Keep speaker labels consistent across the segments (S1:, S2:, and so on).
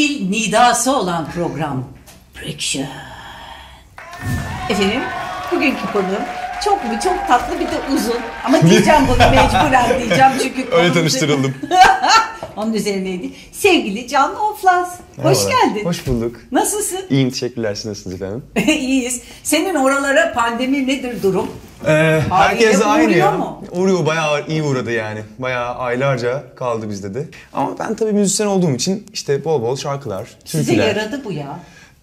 S1: bir nidası olan program. Friction. Efendim, bugünkü konuğum çok tatlı bir de uzun. Ama diyeceğim bunu mecburen diyeceğim çünkü...
S2: Öyle tanıştırıldım.
S1: Onun üzerineydi. Sevgili Can Oflaz. Hoş geldin.
S2: Hoş bulduk.
S1: Nasılsın?
S2: İyiyim, teşekkürler. Siz nasılsınız efendim?
S1: İyiyiz. Senin oralara pandemi nedir durum?
S2: Herkes aynı ya.
S1: Mu?
S2: Uğruyor, bayağı iyi uğradı yani. Bayağı aylarca kaldı bizde de. Ama ben tabii müzisyen olduğum için işte bol bol şarkılar, türküler.
S1: Size yaradı bu ya.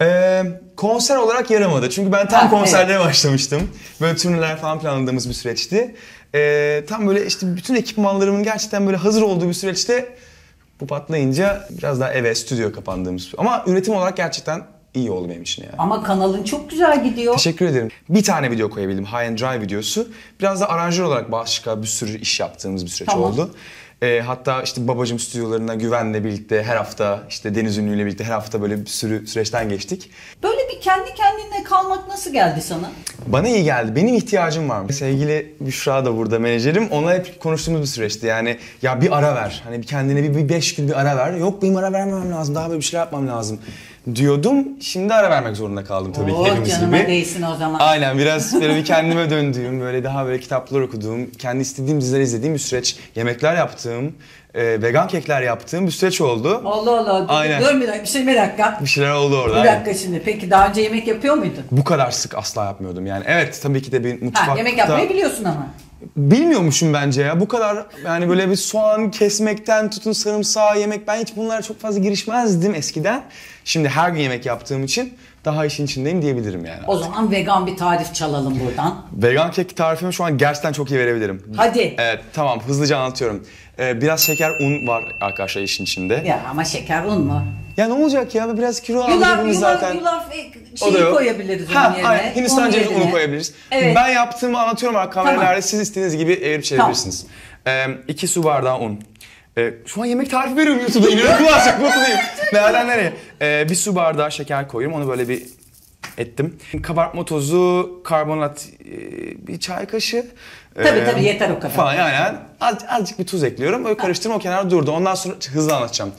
S2: Konser olarak yaramadı. Çünkü ben tam konserlere başlamıştım. Böyle turneler falan planladığımız bir süreçti. Tam böyle işte bütün ekipmanlarımın gerçekten böyle hazır olduğu bir süreçte bu patlayınca biraz daha eve, stüdyo kapandığımız. Ama üretim olarak gerçekten iyi oldu benim için yani.
S1: Ama kanalın çok güzel gidiyor.
S2: Teşekkür ederim. Bir tane video koyabildim. High and Dry videosu. Biraz da aranjör olarak başka bir sürü iş yaptığımız bir süreç oldu. Hatta işte Babacım stüdyolarına Güven'le birlikte her hafta, işte Deniz Ünlü'yle birlikte her hafta böyle bir sürü süreçten geçtik.
S1: Böyle bir kendi kendine kalmak nasıl geldi sana?
S2: Bana iyi geldi. Benim ihtiyacım var. Sevgili Büşra da burada menajerim. Onunla hep konuştuğumuz bir süreçti. Yani ya bir ara ver. Hani kendine bir 5 gün bir ara ver. Yok benim ara vermem lazım. Daha böyle bir şeyler yapmam lazım diyordum. Şimdi ara vermek zorunda kaldım tabii ki hepimiz gibi.
S1: Canıma değsin o zaman.
S2: Aynen, biraz böyle bir kendime döndüğüm, böyle daha böyle kitaplar okuduğum, kendi istediğim dizileri izlediğim bir süreç. Yemekler yaptığım, vegan kekler yaptığım bir süreç oldu.
S1: Allah.
S2: Aynen.
S1: Dur bir dakika.
S2: Bir şeyler oldu orada.
S1: Bir dakika şimdi. Peki daha önce yemek yapıyor muydun?
S2: Bu kadar sık asla yapmıyordum yani. Evet, tabii ki de bir mutfakta...
S1: Yemek yapmayı biliyorsun ama.
S2: Bilmiyormuşum bence ya. Bu kadar yani böyle bir soğan kesmekten tutun sarımsağı yemek. Ben hiç bunlara çok fazla girişmezdim eskiden. Şimdi her gün yemek yaptığım için daha işin içindeyim diyebilirim yani.
S1: O zaman vegan bir tarif çalalım buradan.
S2: Vegan kek tarifimi şu an gerçekten çok iyi verebilirim.
S1: Hadi.
S2: Evet, tamam, hızlıca anlatıyorum. Biraz şeker, un var arkadaşlar işin içinde.
S1: Ya ama şeker, un mu?
S2: Ya ne olacak ya, biraz kilo alabiliriz zaten.
S1: Yulaf koyabiliriz onun yerine.
S2: Aynen, Hindistan cevizi unu koyabiliriz.
S1: Evet.
S2: Ben yaptığımı anlatıyorum kameralarda, tamam. Siz istediğiniz gibi evirip çevirebilirsiniz. 2 su bardağı un. Şu an yemek tarifi veriyorum YouTube'da. İnanılmaz çok mutluyum. Nereden nereye? 1 su bardağı şeker koyuyorum. Onu böyle bir ettim. Kabartma tozu, karbonat, bir çay kaşığı.
S1: Tabii yeter o kadar.
S2: Falan yani. Azıcık bir tuz ekliyorum. Böyle karıştırma, o kenarda durdu. Ondan sonra hızlı anlatacağım.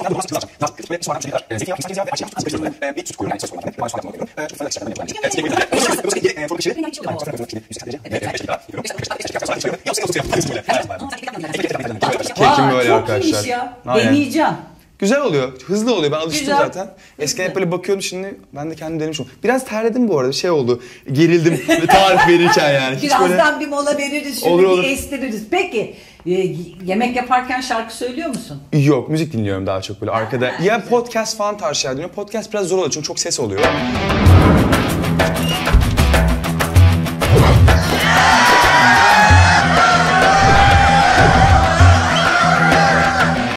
S2: Kekim böyle arkadaşlar.
S1: Ya. Deneyeceğim.
S2: Güzel oluyor, hızlı oluyor. Ben alıştım zaten. Eskiden hep böyle bakıyordum, şimdi ben de kendim denemişim. Biraz terledim bu arada, şey oldu. Gerildim tarif verirken yani. Hiç
S1: birazdan
S2: böyle...
S1: bir mola veririz, şimdi olur. Bir estiririz. Peki, yemek yaparken şarkı söylüyor musun?
S2: Yok, müzik dinliyorum daha çok böyle arkada. Ya podcast falan tarzı şeyler dinliyorum. Podcast biraz zor oluyor çünkü çok ses oluyor.